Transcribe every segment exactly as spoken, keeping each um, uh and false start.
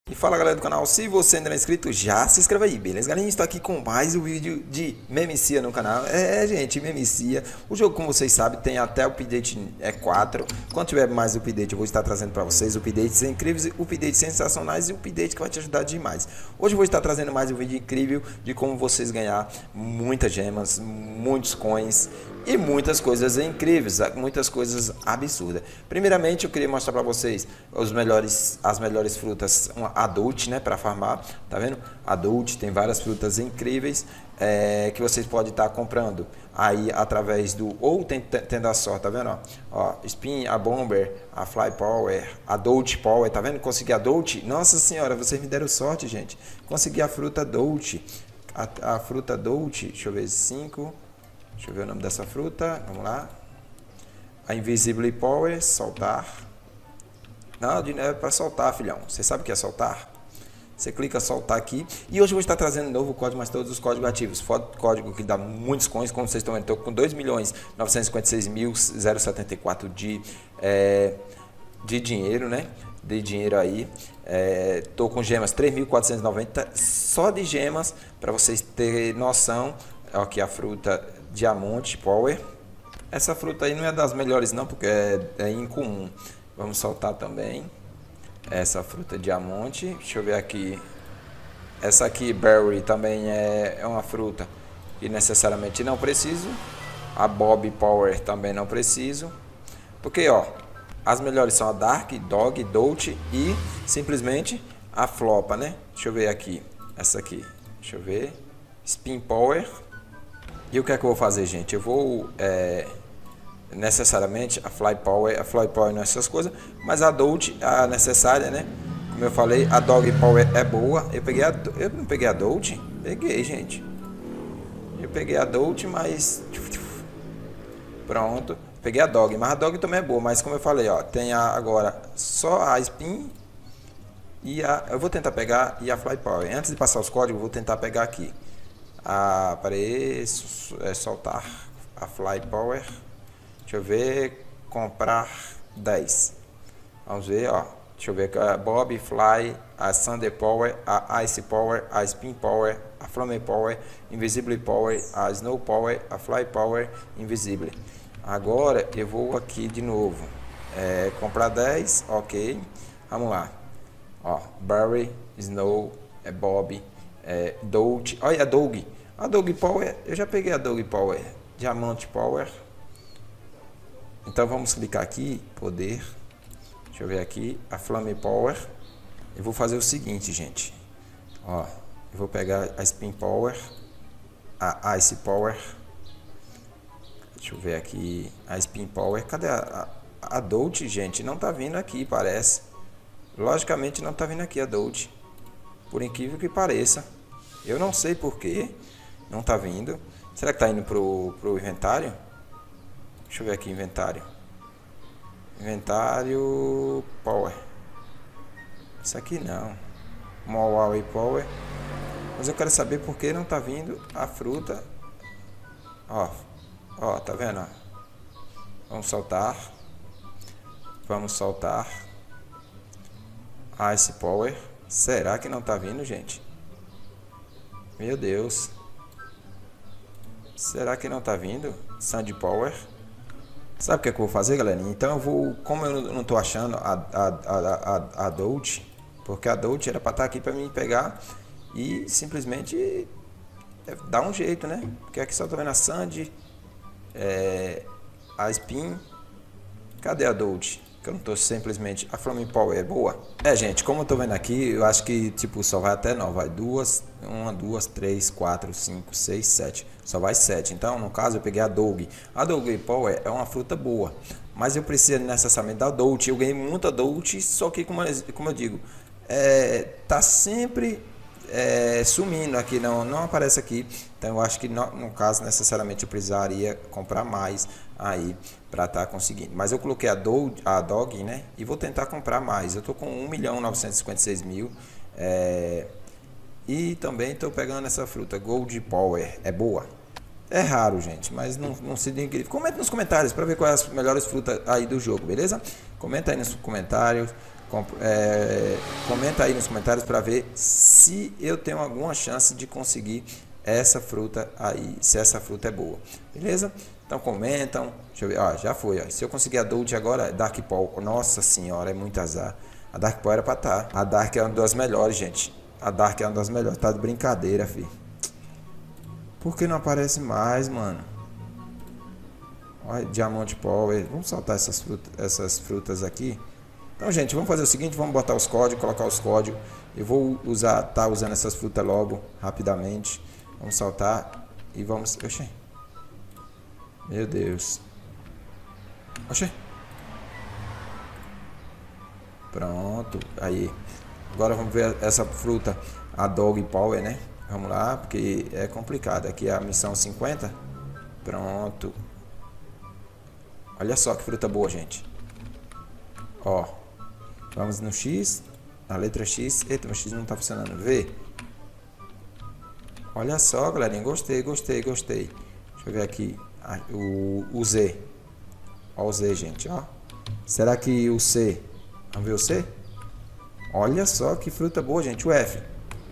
E fala galera do canal, se você ainda não é inscrito, já se inscreva aí, beleza? Galera, a gente está aqui com mais um vídeo de Memecia no canal. É, gente, Memecia. O jogo, como vocês sabem, tem até o update é quatro. Quando tiver mais update, eu vou estar trazendo para vocês updates incríveis, updates sensacionais e update que vai te ajudar demais. Hoje eu vou estar trazendo mais um vídeo incrível de como vocês ganhar muitas gemas, muitos coins e muitas coisas incríveis, muitas coisas absurdas. Primeiramente, eu queria mostrar para vocês os melhores, as melhores frutas adult, né, para farmar. Tá vendo? Adult tem várias frutas incríveis é, que vocês podem estar comprando aí através do ou tendo a sorte, tá vendo? Ó, ó, Spin, a Bomber, a Fly Power, a Adult Power, tá vendo? Consegui a Adult. Nossa senhora, vocês me deram sorte, gente. Consegui a fruta Adult, a, a fruta Adult. Deixa eu ver, cinco. Deixa eu ver o nome dessa fruta. Vamos lá. A Invisible Power, soltar. Não, não é para soltar, filhão. Você sabe o que é soltar? Você clica soltar aqui. E hoje eu vou estar trazendo um novo código, mas todos os códigos ativos. Fora código que dá muitos coins, como vocês estão vendo. Estou com dois milhões novecentos e cinquenta e seis mil setenta e quatro de, é, de dinheiro, né? De dinheiro aí. Estou é, com gemas três mil quatrocentos e noventa só de gemas, para vocês terem noção. Aqui a fruta Diamante Power. Essa fruta aí não é das melhores não, porque é, é incomum. Vamos soltar também essa fruta Diamante. Deixa eu ver aqui. Essa aqui Berry também é, é uma fruta que necessariamente não preciso. A Bob Power também não preciso. Porque ó, as melhores são a Dark, Dog, Dolce e simplesmente a Flopa, né? Deixa eu ver aqui. Essa aqui. Deixa eu ver. Spin Power. E o que é que eu vou fazer, gente? Eu vou é, necessariamente a Fly Power, a Fly Power não é essas coisas, mas a Adult, a necessária, né? Como eu falei, a Dog Power é boa. Eu peguei a, eu não peguei a Adult? Peguei, gente. Eu peguei a Adult, mas pronto. Peguei a Dog, mas a Dog também é boa, mas como eu falei, ó, tem a, agora só a Spin e a, eu vou tentar pegar e a Fly Power. Antes de passar os códigos, eu vou tentar pegar aqui. A, para isso, é soltar a Fly Power. Deixa eu ver, comprar dez. Vamos ver, ó. Deixa eu ver a Bob Fly, a Thunder Power, a Ice Power, a Spin Power, a Flame Power, Invisible Power, a Snow Power, a Fly Power, Invisible. Agora eu vou aqui de novo. É, comprar dez, ok. Vamos lá. Ó, Barry, Snow, é Bob. É, Dolce, olha a Dog, a Dog Power, eu já peguei a Dog Power, Diamante Power. Então vamos clicar aqui, poder, deixa eu ver aqui, a Flame Power. Eu vou fazer o seguinte, gente, ó, eu vou pegar a Spin Power, a Ice Power, deixa eu ver aqui, a Spin Power, cadê a, a, a Dolce, gente, não tá vindo aqui, parece, logicamente não tá vindo aqui a Dolce. Por incrível que pareça. Eu não sei porquê. Não tá vindo. Será que tá indo pro, pro inventário? Deixa eu ver aqui, inventário. Inventário Power. Isso aqui não. Huawei Power. Mas eu quero saber por que não tá vindo a fruta. Ó. Ó, tá vendo? Vamos soltar. Vamos soltar. Ice Power. Será que não tá vindo, gente? Meu Deus. Será que não tá vindo? Sand Power. Sabe o que, é que eu vou fazer, galera? Então eu vou... Como eu não tô achando a, a, a, a, a Dolce, porque a Dolce era pra estar aqui pra mim pegar e simplesmente dar um jeito, né? Porque aqui só tô vendo a Sand, é, a Spin. Cadê a Dolce? Que eu não tô simplesmente... A Flame Power é boa? É, gente, como eu tô vendo aqui, eu acho que, tipo, só vai até nove. Vai duas, uma, duas, três, quatro, cinco, seis, sete. Só vai sete. Então, no caso, eu peguei a Dog. A Dog Power é uma fruta boa. Mas eu preciso necessariamente da Dolce. Eu ganhei muita Dolce, só que, como eu, como eu digo, é, tá sempre... É, sumindo aqui, não, não aparece aqui. Então eu acho que no, no caso necessariamente eu precisaria comprar mais aí para estar tá conseguindo. Mas eu coloquei a Dog, a Dog, né? E vou tentar comprar mais. Eu tô com um milhão novecentos e cinquenta e seis mil. É, e também estou pegando essa fruta Gold Power. É boa? É raro, gente, mas não, não se diga. Comenta nos comentários para ver quais as melhores frutas aí do jogo, beleza? Comenta aí nos comentários. É, comenta aí nos comentários para ver se eu tenho alguma chance de conseguir essa fruta aí, se essa fruta é boa, beleza? Então comentam, deixa eu ver, ó, já foi, ó. Se eu conseguir a Dolce agora, Dark Paul, nossa senhora, é muito azar. A Dark Paul era pra estar, a Dark é uma das melhores, gente, a Dark é uma das melhores, tá de brincadeira, fi. Por que não aparece mais, mano? Olha, Diamante Power, vamos soltar essas frutas, essas frutas aqui. Então, gente, vamos fazer o seguinte, vamos botar os códigos, colocar os códigos. Eu vou usar, tá usando essas frutas logo, rapidamente. Vamos saltar e vamos... Oxê. Meu Deus. Oxê. Pronto, aí. Agora vamos ver essa fruta, a Dog Power, né? Vamos lá, porque é complicado. Aqui é a missão cinquenta. Pronto. Olha só que fruta boa, gente. Ó. Vamos no X, na letra X. Eita, o X não tá funcionando. V. Olha só, galerinha. Gostei, gostei, gostei. Deixa eu ver aqui. O, o Z. Ó o Z, gente, ó. Será que o C? Vamos ver o C? Olha só que fruta boa, gente. O F.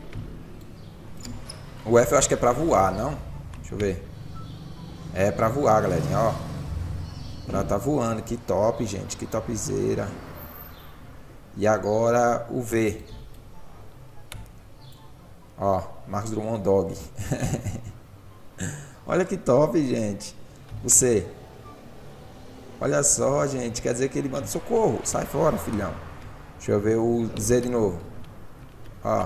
O F eu acho que é pra voar, não? Deixa eu ver. É pra voar, galerinha, ó. Ela tá voando. Que top, gente. Que topzera. E agora o V. Ó, Marcos Drummond Dog. Olha que top, gente. O C. Olha só, gente. Quer dizer que ele manda socorro. Sai fora, filhão. Deixa eu ver o Z de novo. Ó.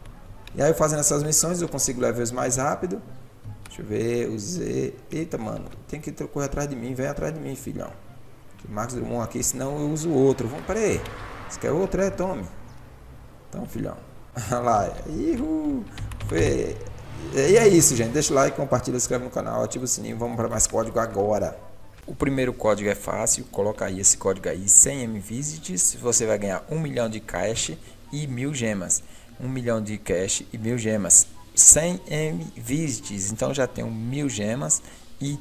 E aí, fazendo essas missões, eu consigo levels mais rápido. Deixa eu ver o Z. Eita, mano. Tem que correr atrás de mim. Vem atrás de mim, filhão. Tem Marcos Drummond aqui, senão eu uso outro. Vamos, pera aí. Você quer outro? É, tome. Então, filhão. Olha lá. Ihu. Foi. E é isso, gente. Deixa o like, compartilha, se inscreve no canal, ativa o sininho. Vamos para mais código agora. O primeiro código é fácil. Coloca aí esse código aí, cem M Visits. Você vai ganhar um milhão de cash e mil gemas. um milhão de cash e mil gemas. cem M Visits. Então já tem mil gemas e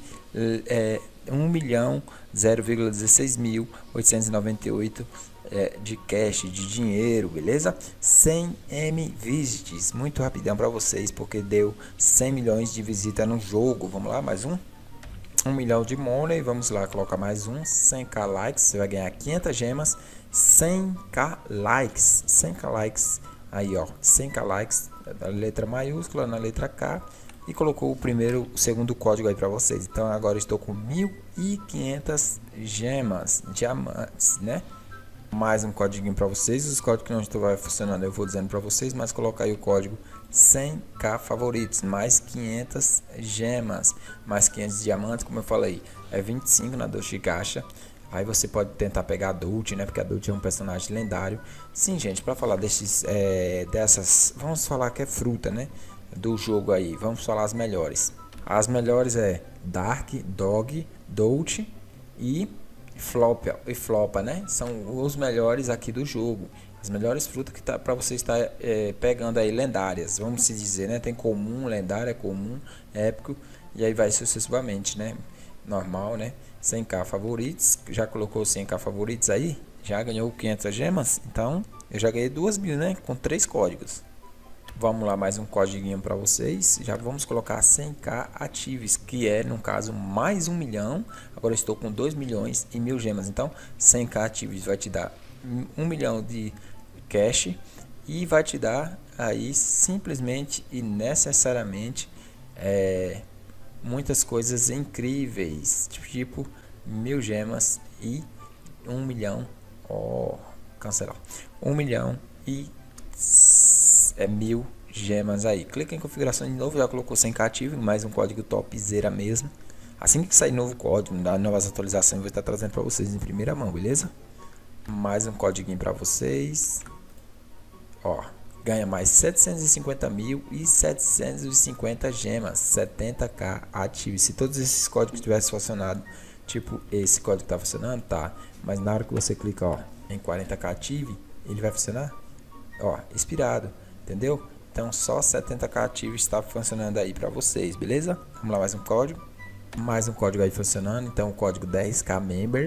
é, um milhão, zero vírgula dezesseis mil, oitocentos e noventa e oito É, de cash, de dinheiro, beleza? cem M Visits, muito rapidão para vocês, porque deu cem milhões de visita no jogo. Vamos lá, mais um. um milhão de money, vamos lá, coloca mais um. cem k likes, você vai ganhar quinhentas gemas. cem k likes, cem k likes, aí ó, cem k likes, na letra maiúscula, na letra K. E colocou o primeiro, o segundo código aí para vocês. Então agora estou com mil e quinhentas gemas, diamantes, né? Mais um código para vocês. Os códigos que não estão funcionando eu vou dizendo para vocês, mas coloca aí o código cem k favoritos, mais quinhentas gemas, mais quinhentos diamantes, como eu falei, é vinte e cinco na Dolce Gacha. Aí você pode tentar pegar a Dolce, né? Porque a Dolce é um personagem lendário. Sim, gente, para falar desses, é, dessas, vamos falar que é fruta, né? Do jogo aí, vamos falar as melhores. As melhores é Dark, Dog, Dolce e Flopa, e Flopa, né? São os melhores aqui do jogo. As melhores frutas que tá para você estar é, pegando aí, lendárias, vamos se dizer, né? Tem comum, lendária, comum, épico, e aí vai sucessivamente, né? Normal, né? cem k favoritos, já colocou cem k favoritos aí, já ganhou quinhentas gemas, então eu já ganhei duas mil, né? Com três códigos. Vamos lá, mais um código para vocês. Já vamos colocar cem k ativos, que é, no caso, mais um milhão. Agora estou com dois milhões e mil gemas. Então, cem k ativos vai te dar um milhão de cash e vai te dar aí simplesmente e necessariamente é, muitas coisas incríveis, tipo mil gemas e um milhão. Ó, oh, cancelar. Um milhão e é mil gemas aí. Clica em configuração de novo, já colocou cem k ativo, mais um código topzera mesmo. Assim que sair novo código, novas atualizações, eu vou estar trazendo para vocês em primeira mão, beleza? Mais um código para vocês. Ó, ganha mais setecentos e cinquenta mil e setecentos e cinquenta gemas, setenta k ativo. Se todos esses códigos tivessem funcionado, tipo esse código está funcionando, tá? Mas na hora que você clica, ó, em quarenta k ativo, ele vai funcionar? Ó, expirado, entendeu? Então só setenta k ativo está funcionando aí para vocês, beleza? Vamos lá, mais um código, mais um código aí funcionando. Então o código dez k members,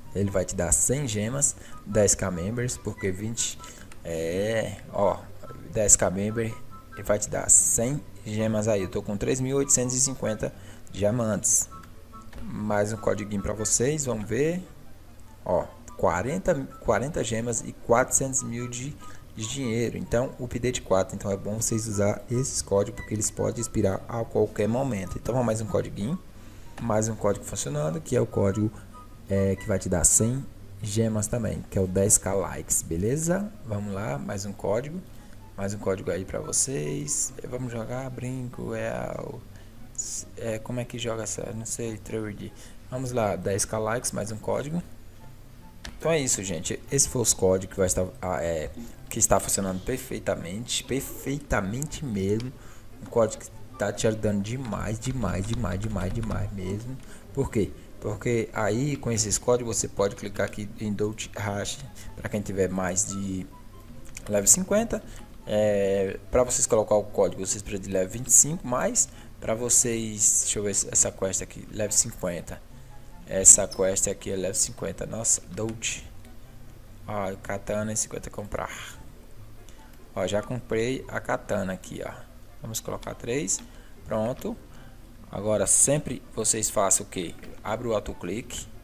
ele vai te dar cem gemas, dez k members, porque vinte é, ó, dez k member e vai te dar cem gemas aí. Eu tô com três mil oitocentos e cinquenta diamantes. Mais um código para vocês, vamos ver. Ó, quarenta, quarenta gemas e quatrocentos mil de, de dinheiro. Então, o update quatro, então é bom vocês usar esses códigos, porque eles podem expirar a qualquer momento. Então, vamos mais um código, mais um código funcionando, que é o código é, que vai te dar cem gemas também, que é o dez k likes, beleza? Vamos lá, mais um código, mais um código aí para vocês. Vamos jogar brinco, é, é como é que joga essa, não sei, três D. Vamos lá, dez k likes, mais um código. Então é isso, gente. Esse foi os códigos que vai estar é, que está funcionando perfeitamente, perfeitamente mesmo. Um código que está te ajudando demais, demais, demais, demais, demais mesmo. Por quê? Porque aí com esses códigos você pode clicar aqui em Dot Hash para quem tiver mais de level cinquenta. É, para vocês colocar o código, vocês precisam de level vinte e cinco, mais para vocês, deixa eu ver essa quest aqui, level cinquenta. Essa quest aqui é level cinquenta. Nossa, Doge. Ó, katana e cinquenta comprar. Ó, já comprei a katana aqui, ó. Vamos colocar três. Pronto. Agora sempre vocês façam o que? Abre o autoclique.